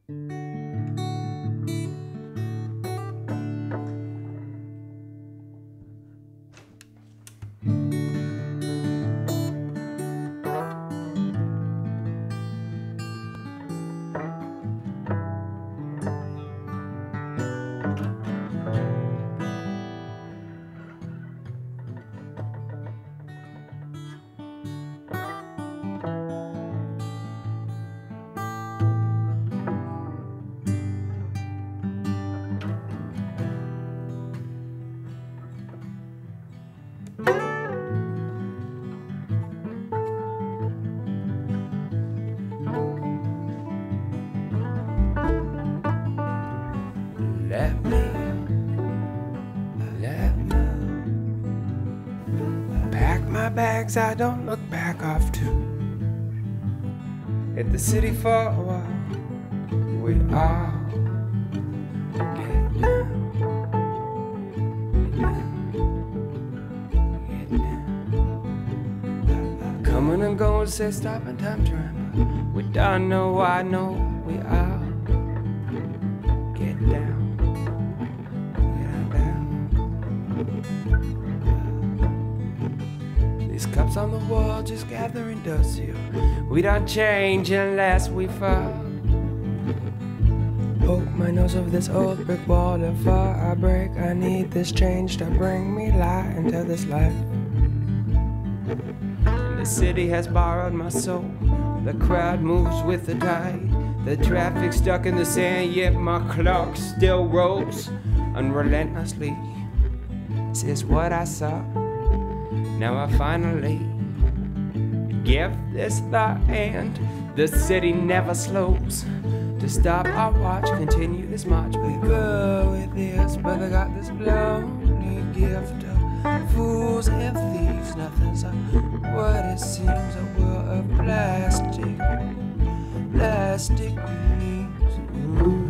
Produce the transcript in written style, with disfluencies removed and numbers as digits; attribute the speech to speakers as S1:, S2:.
S1: Let me pack my bags, I don't look back off to hit the city for a while. We all get down, get down. Coming and going, say stop and time tramp. We don't know, I know we all get down. These cups on the wall just gathering dust here. We don't change unless we fall. Poke my nose over this old brick wall. Before I break, I need this change to bring me light into this life. And the city has borrowed my soul. The crowd moves with the tide. The traffic stuck in the sand, yet my clock still rolls unrelentlessly. This is what I saw. Now I finally give this the end. The city never slows to stop our watch, continue this march. We go with this, but I got this lonely gift of fools and thieves. Nothing's what it seems, a world of plastic leaves.